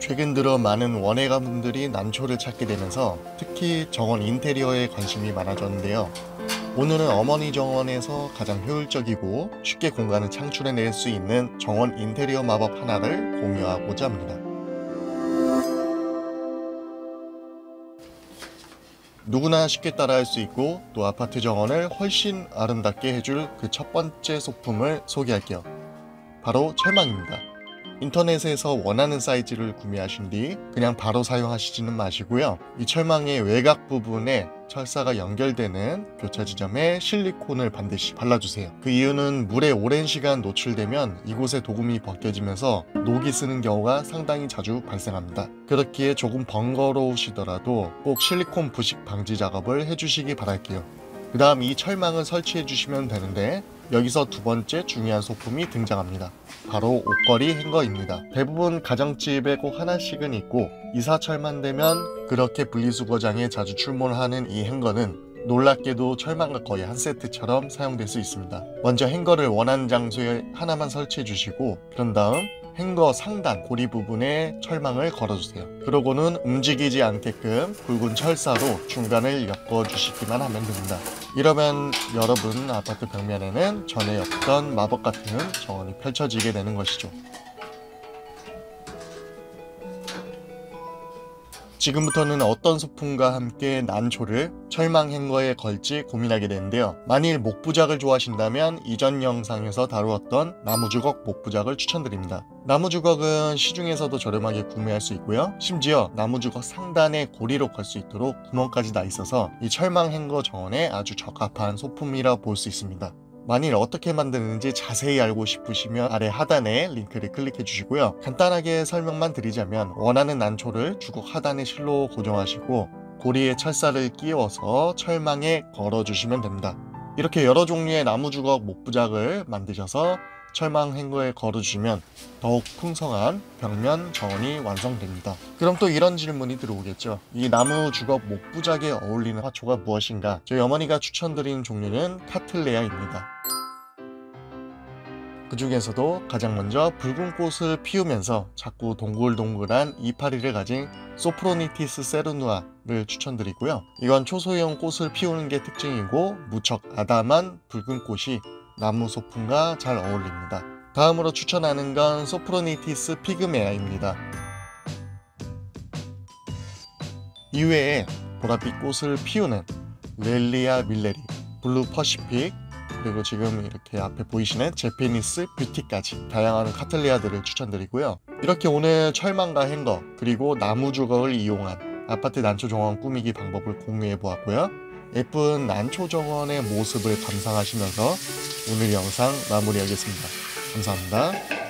최근 들어 많은 원예가분들이 난초를 찾게 되면서 특히 정원 인테리어에 관심이 많아졌는데요. 오늘은 어머니 정원에서 가장 효율적이고 쉽게 공간을 창출해낼 수 있는 정원 인테리어 마법 하나를 공유하고자 합니다. 누구나 쉽게 따라할 수 있고 또 아파트 정원을 훨씬 아름답게 해줄 그 첫 번째 소품을 소개할게요. 바로 철망입니다. 인터넷에서 원하는 사이즈를 구매하신 뒤 그냥 바로 사용하시지는 마시고요. 이 철망의 외곽 부분에 철사가 연결되는 교차 지점에 실리콘을 반드시 발라주세요. 그 이유는 물에 오랜 시간 노출되면 이곳에 도금이 벗겨지면서 녹이 쓰는 경우가 상당히 자주 발생합니다. 그렇기에 조금 번거로우시더라도 꼭 실리콘 부식 방지 작업을 해주시기 바랄게요. 그 다음 이 철망을 설치해 주시면 되는데 여기서 두 번째 중요한 소품이 등장합니다. 바로 옷걸이 행거입니다. 대부분 가정집에 꼭 하나씩은 있고 이사철만 되면 그렇게 분리수거장에 자주 출몰하는 이 행거는 놀랍게도 철망과 거의 한 세트처럼 사용될 수 있습니다. 먼저 행거를 원하는 장소에 하나만 설치해 주시고 그런 다음 행거 상단 고리 부분에 철망을 걸어주세요. 그러고는 움직이지 않게끔 굵은 철사로 중간을 엮어주시기만 하면 됩니다. 이러면 여러분 아파트 벽면에는 전에 없던 마법 같은 정원이 펼쳐지게 되는 것이죠. 지금부터는 어떤 소품과 함께 난초를 철망 행거에 걸지 고민하게 되는데요. 만일 목부작을 좋아하신다면 이전 영상에서 다루었던 나무주걱 목부작을 추천드립니다. 나무주걱은 시중에서도 저렴하게 구매할 수 있고요. 심지어 나무주걱 상단에 고리로 걸 수 있도록 구멍까지 나 있어서 이 철망 행거 정원에 아주 적합한 소품이라 볼 수 있습니다. 만일 어떻게 만드는지 자세히 알고 싶으시면 아래 하단에 링크를 클릭해 주시고요. 간단하게 설명만 드리자면 원하는 난초를 주걱 하단에 실로 고정하시고 고리에 철사를 끼워서 철망에 걸어 주시면 됩니다. 이렇게 여러 종류의 나무주걱 목부작을 만드셔서 철망 행거에 걸어주시면 더욱 풍성한 벽면 정원이 완성됩니다. 그럼 또 이런 질문이 들어오겠죠. 이 나무 주걱 목부작에 어울리는 화초가 무엇인가? 저희 어머니가 추천드린 종류는 카틀레아입니다. 그 중에서도 가장 먼저 붉은 꽃을 피우면서 자꾸 동글동글한 이파리를 가진 소프로니티스 세르누아를 추천드리고요. 이건 초소형 꽃을 피우는 게 특징이고 무척 아담한 붉은 꽃이 나무 소품과 잘 어울립니다. 다음으로 추천하는 건 소프로니티스 피그메아입니다. 이외에 보랏빛 꽃을 피우는 렐리아 밀레리, 블루 퍼시픽, 그리고 지금 이렇게 앞에 보이시는 제페니스 뷰티까지 다양한 카틀리아들을 추천드리고요. 이렇게 오늘 철망과 행거 그리고 나무 주걱을 이용한 아파트 난초 정원 꾸미기 방법을 공유해 보았고요. 예쁜 난초 정원의 모습을 감상하시면서 오늘 영상 마무리하겠습니다. 감사합니다.